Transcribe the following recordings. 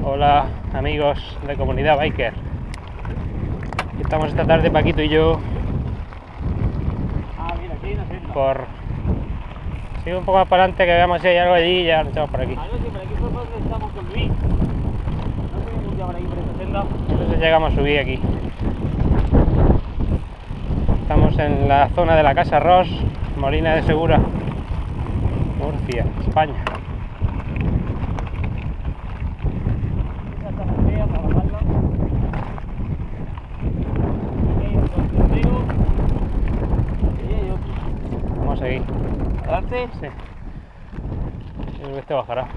Hola amigos de Comunidad Biker. Aquí estamos esta tarde Paquito y yo. Mira, aquí hay una senda. Por... Sigo un poco más para adelante, que veamos si hay algo allí y ya nos echamos por aquí. No, sí, por aquí fue donde estamos con Luis. No tenemos ya por aquí por esta senda. Entonces llegamos a subir aquí. Estamos en la zona de la Casa Ros, Molina de Segura, Murcia, España. Esta está la fea para bajarla. Aquí hay otro sendero. Y ahí hay otro. Vamos a seguir. ¿Adelante? Sí. Yo creo que este bajará.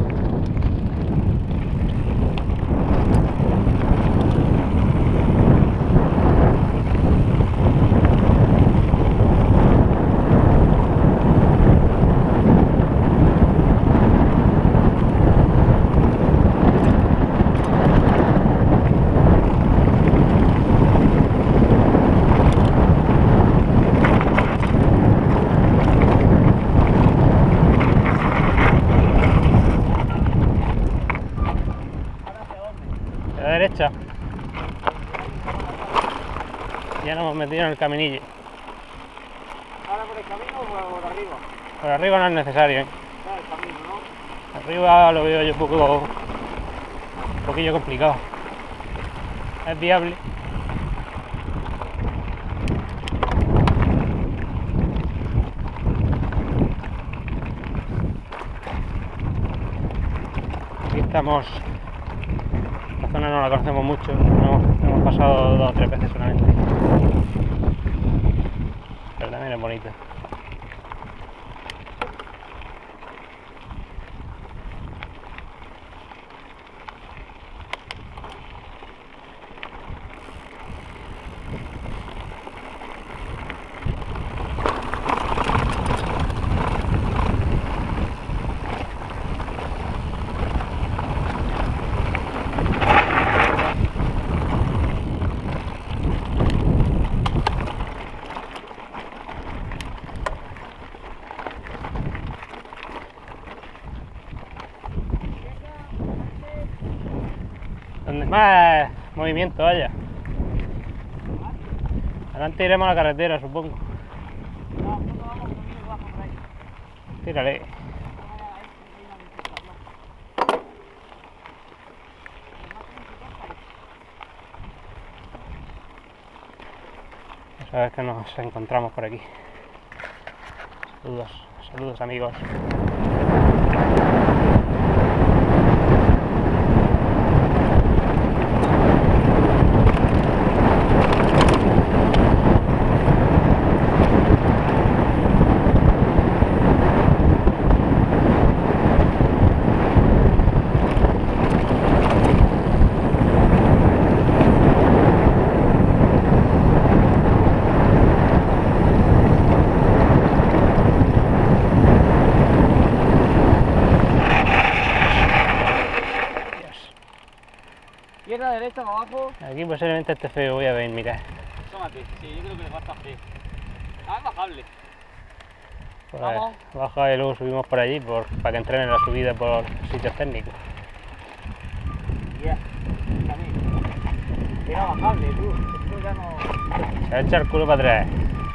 A la derecha. Ya nos hemos metido en el caminillo. ¿Ahora por el camino o por arriba? Por arriba no es necesario, ¿eh? Está el camino, ¿no? Arriba lo veo yo un poquillo complicado. Es viable. Aquí estamos. La zona no la conocemos mucho, hemos pasado 2 o 3 veces solamente. Pero también es bonito. Donde más movimiento haya. Adelante iremos a la carretera, supongo. No, no vamos conmigo, bajo por ahí. Tírale. Vamos a ver que nos encontramos por aquí. Saludos amigos. Izquierda, derecha, para abajo. Aquí posiblemente esté feo, voy a ver, mira. Tómate, sí, yo creo que va a estar feo. Es bajable. Pues Vamos. baja y luego subimos por allí para que entrenen la subida por sitios técnicos. Ya, también. Era bajable, tú. Esto ya no. Se va a echar el culo para atrás.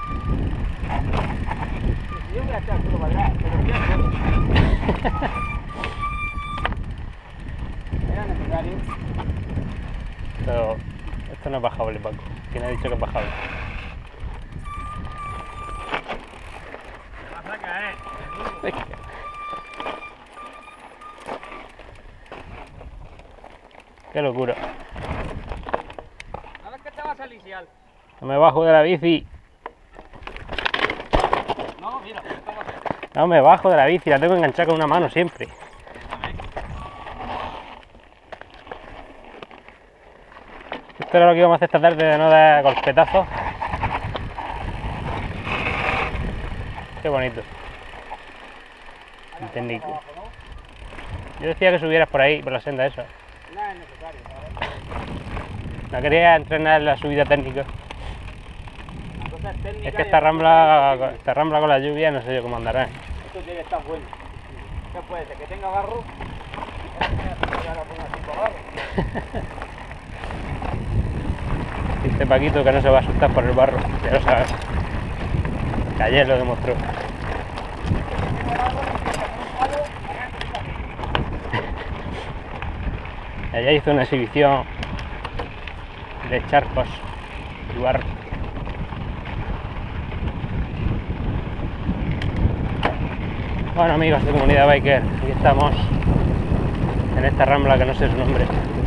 Yo voy a echar el culo para atrás, pero ya no. Era necesario. Pero esto no es bajable, Paco. ¿Quién ha dicho que es bajable? Te vas a caer. Qué locura. A ver que te vas a lisiar. No me bajo de la bici. No, mira, esto va a ser. No me bajo de la bici, la tengo enganchada con una mano siempre. Esto era lo que íbamos a hacer esta tarde, de no dar golpetazos. Qué bonito. El técnico. Yo decía que subieras por ahí, por la senda esa. No es necesario, ¿sabes? No quería entrenar la subida técnica. Cosas técnicas. Es que esta rambla con la lluvia no sé yo cómo andará. Esto tiene que estar bueno. ¿Qué puede ser? Que tenga barro. Ya lo pongo así por barro. Dice Paquito que no se va a asustar por el barro, ya lo sabes. Que ayer lo demostró. Allá hizo una exhibición de charcos y barro. Bueno, amigos de Comunidad Biker, aquí estamos en esta rambla que no sé su nombre.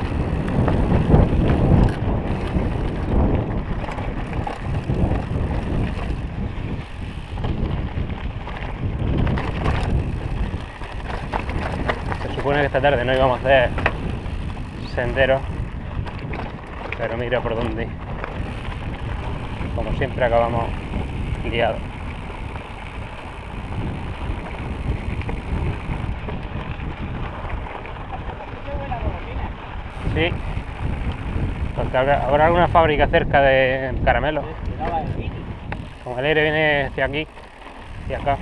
Se supone que esta tarde no íbamos a hacer sendero, pero mira por dónde. Como siempre acabamos liados. Sí, porque habrá alguna fábrica cerca de caramelos. Como el aire viene hacia aquí y acá.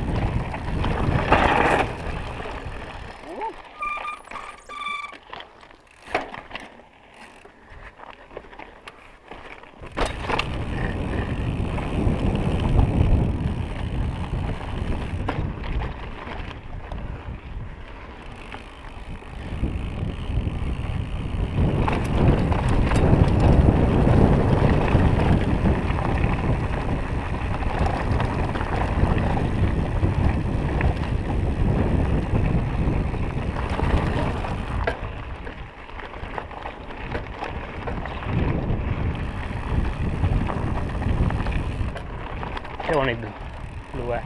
Qué bonito lugar.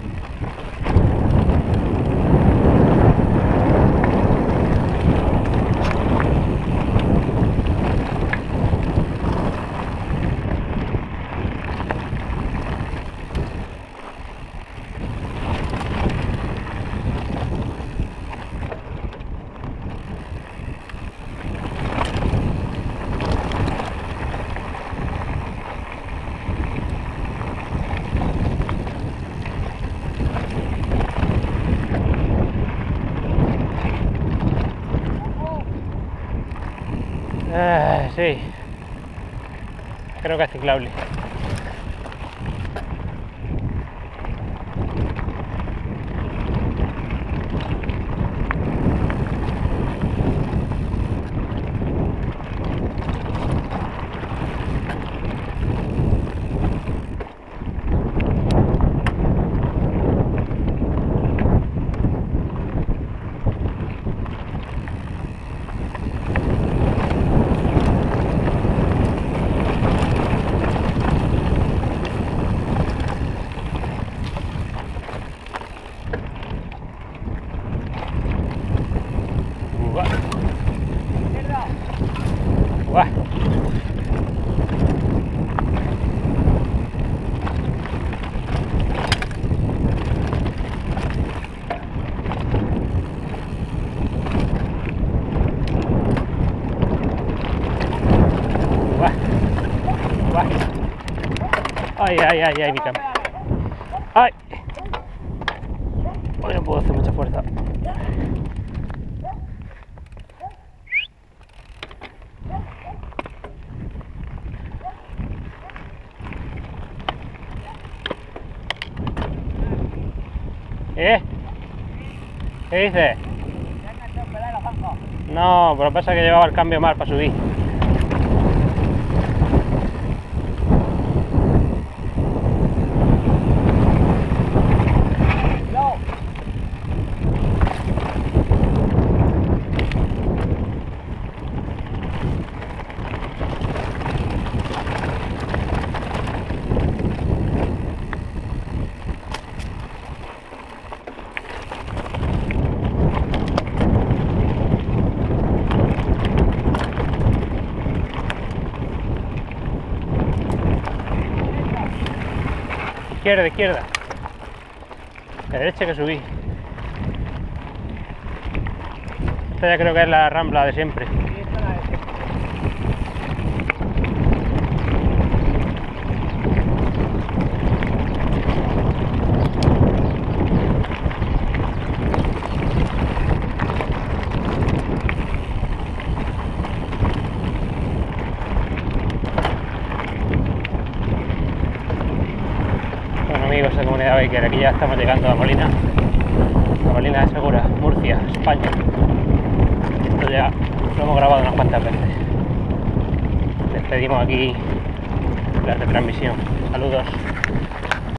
Sí, creo que es ciclable. Guau. Guau. Ay, ay, ay, ay, mi cama. Ay. Hoy no puedo hacer mucha fuerza. ¿Qué dices? No, pero pasa que llevaba el cambio mal para subir. Izquierda, izquierda. La derecha que subí. Esta ya creo que es la rambla de siempre. amigos de Comunidad Biker, aquí ya estamos llegando a Molina de Segura, Murcia, España. Esto ya lo hemos grabado unas cuantas veces. Despedimos aquí la retransmisión. Saludos.